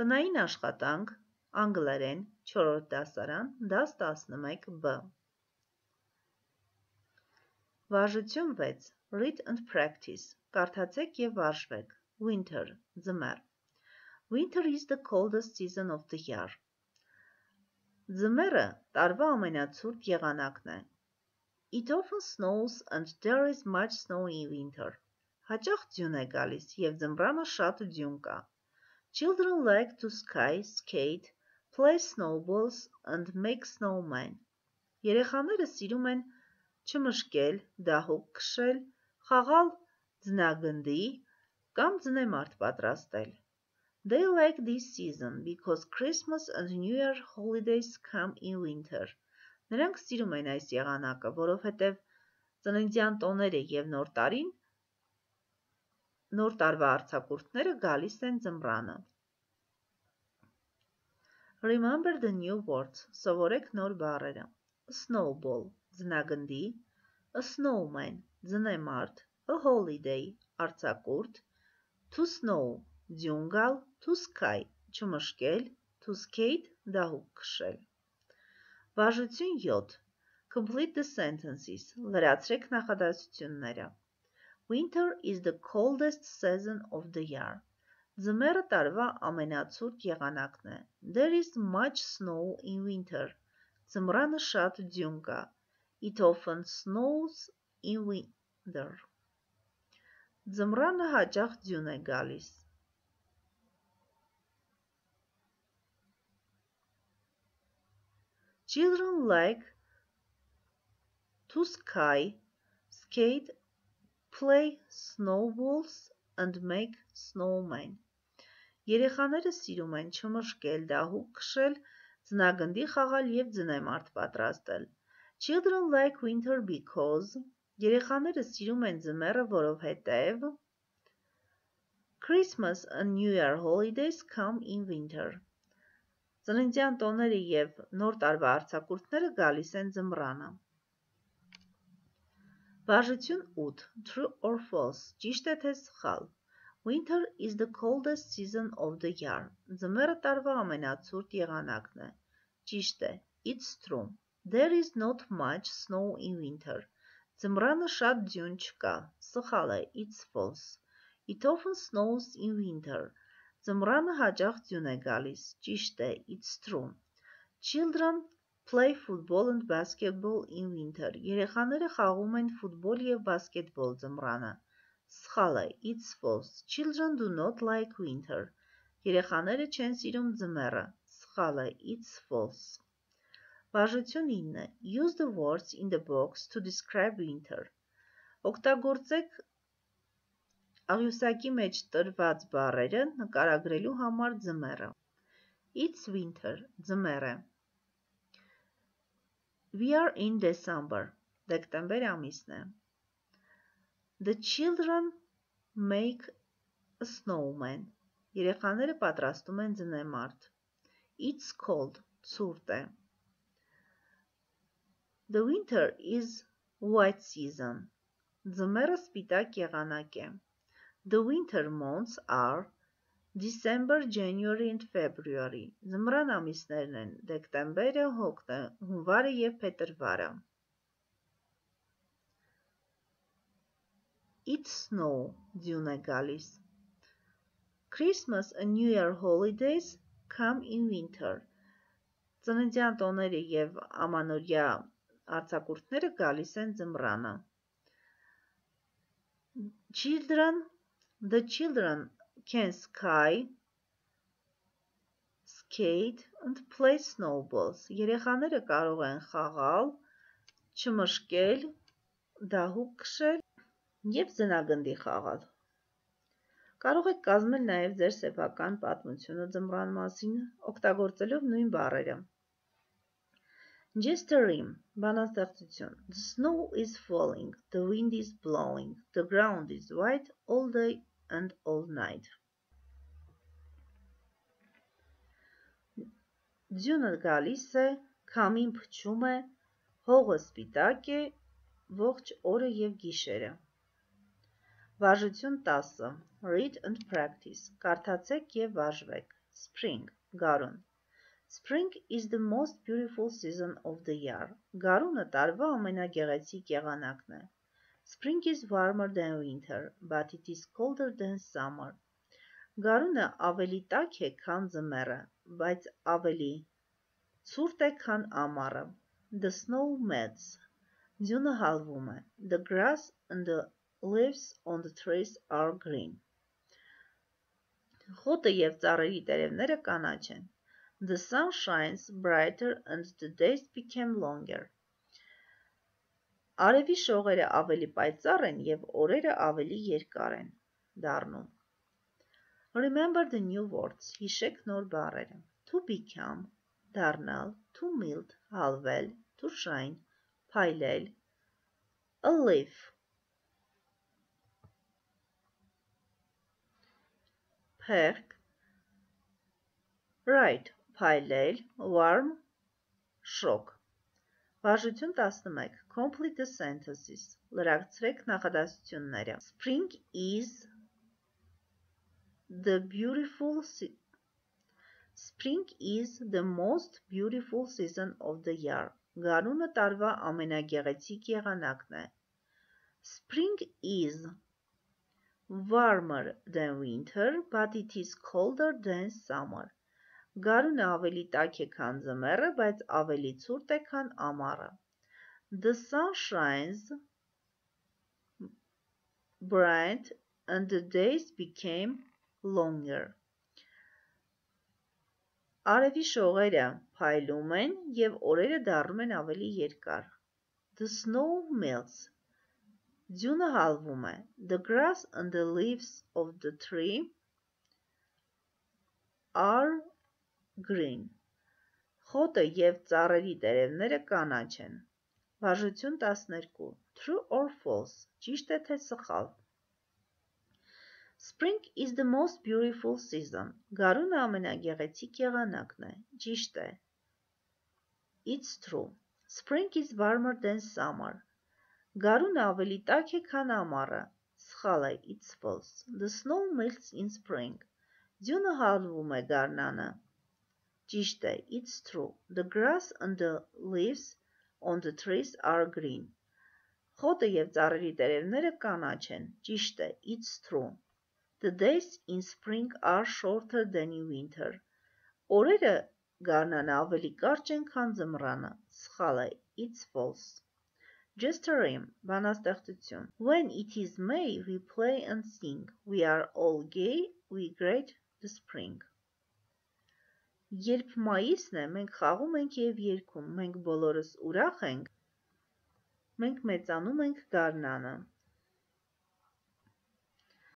Տնային աշխատանք, անգլերեն, 4-րդ դասարան, դաս 11b։ Վարժություն 6. Read and practice. Կարդացեք և վարժվեք. Winter, ձմեռ. Winter is the coldest season of the year. Ձմեռը տարվա ամենացուրտ եղանակն է. It often snows and there is much snow in winter. Հաճախ ձյուն է գալիս և ձմռանը շատ ձյուն կա. Children like to skate, play snowballs and make snowmen. Երեխաները սիրում են չմշկել, դահուկ քշել, խաղալ ձնագնդի կամ ձնեմարդ պատրաստել. They like this season because Christmas and New Year holidays come in winter. Նրանք սիրում են այս եղանակը, որովհետև ծննդյան տոները և նոր տարվա արձակուրդները գալիս են ձմռանը. Remember the new words. Սովորեք նոր բառերը. Snowball, ձնագնդի, a snowman, ձնեմարդ, a holiday, արձակուրդ, to snow, ձյուն գալ, to sky, չմշկել, to skate, դահուկ քշել. Վարժություն 7. Complete the sentences. Լրացրեք նախադասությունները. Winter is the coldest season of the year. Ձմեռը տարվա ամենացուրտ եղանակն է. There is much snow in winter. Ձմռանը շատ ձյուն կա. It often snows in winter. Ձմռանը հաճախ ձյուն է գալիս. Children like to skate, play snowballs and make snowmen. Երեխաները սիրում են չմշկել, դահուկ քշել, ձնագնդի խաղալ և ձնեմարդ պատրաստել. Children like winter because երեխաները սիրում են ձմեռը, որովհետև Christmas and New Year holidays come in winter. Ծննդյան տոները և նոր տարվա արձակուրդները գալիս են ձմռանը. Վարժություն 8. True or false. Ճիշտ է թե սխալ. Winter is the coldest season of the year. Ձմեռը տարվա ամենացուրտ եղանակն է. Ճիշտ է. It's true. There is not much snow in winter. Ձմռանը շատ ձյուն չկա. Սխալ է. It's false. It often snows in winter. Ձմռանը հաճախ ձյուն է գալիս. Ճիշտ է. It's true. Children play football and basketball in winter. Երեխաները խաղում են ֆուտբոլ և բասկետբոլ ձմռանը. Սխալ է. It's false. Children do not like winter. Երեխաները չեն սիրում ձմեռը. Սխալ է. It's false. Վարժություն 9. Use the words in the box to describe winter. Օգտագործեք աղյուսակի մեջ տրված բառերը նկարագրելու համար ձմեռը. It's winter. Ձմեռ է. We are in December. Դեկտեմբեր ամիսն է. The children make a snowman. Երեխաները պատրաստում են ձնեմարդ. It's cold. Ցուրտ է. The winter is wet season. Ձմեռը սպիտակ եղանակ է. The winter months are December, January and February. Ձմռան ամիսներն են դեկտեմբերը, հունվարը և փետրվարը. It's snow. Ձյուն է գալիս. Christmas and New Year holidays come in winter. Ծննդյան տոները և ամանորյա արձակուրդները գալիս են ձմռանը. The children can skate and play snowballs. Երեխաները կարող են խաղալ, չմշկել, դահուկ քշել և ձնագնդի խաղալ. Կարող եք կազմել նաև ձեր սեփական պատմությունը ձմռան մասին, օգտագործելով նույն բառերը. Just a rhyme. Բանաստեղծություն. The snow is falling, the wind is blowing, the ground is white all day and all night. Ձյունը գալիս է, քամին փչում է, հողը սպիտակ է, ողջ օրը և գիշերը. Վարժություն 10. Read and practice. Կարդացեք և վարժվեք. Spring, գարուն. Spring is the most beautiful season of the year. Գարունը տարվա ամենագեղեցիկ եղանակն է. Spring is warmer than winter, but it is colder than summer. Գարունը ավելի տաք է, քան ձմեռը, բայց ավելի ցուրտ է, քան ամառը. The snow melts. Ձյունը հալվում է. The grass and the leaves on the trees are green. Խոտը և ծառերի տերևները կանաչ են. The sun shines brighter and the days become longer. Արևի շողերը ավելի պայծառ են և օրերը ավելի երկար են դառնում. Remember the new words. Հիշեք նոր բառերը. To become, դառնալ, to melt, հալվել, to shine, փայլել, a leaf. Perk, right, փայլել, warm, շոկ. Վարժություն 11. Complete the sentences. Լրացրեք նախադասությունները. Spring is the most beautiful season of the year. Գարունը տարվա ամենագեղեցիկ եղանակն է. Spring is warmer than winter, but it is colder than summer. Գարունը ավելի տաք է, քան ձմեռը, բայց ավելի ցուրտ է, քան ամառը. The sun shines bright and the days became longer. Արևի շողերը փայլում են և օրերը դառնում են ավելի երկար. The snow melts. Ձյունը հալվում է. The grass and the leaves of the tree are green. Խոտը և ծառերի տերևները կանաչ են. Վարժություն 12. True or false. Ճիշտ է թե սխալ. Spring is the most beautiful season. Գարունը ամենագեղեցիկ եղանակն է. Ճիշտ է. It's true. Spring is warmer than summer. Գարունը ավելի տաք է, քան ամառը. Սխալ է. It's false. The snow melts in spring. Ձյունը հալվում է գարնանը. Ճիշտ է. It's true. The grass and the leaves on the trees are green. Խոտը և ծառերի տերևները կանաչ են. Ճիշտ է. It's true. The days in spring are shorter than in winter. Օրերը գարնանը ավելի կարճ են, քան ձմռանը. Սխալ է. It's false. Just a rhyme. Բանաստեղծություն. When it is May, we play and sing. We are all gay. We greet the spring. Երբ մայիսն է, մենք խաղում ենք և երգում. Մենք բոլորս ուրախ ենք. մենք մեծանում ենք գարնանը.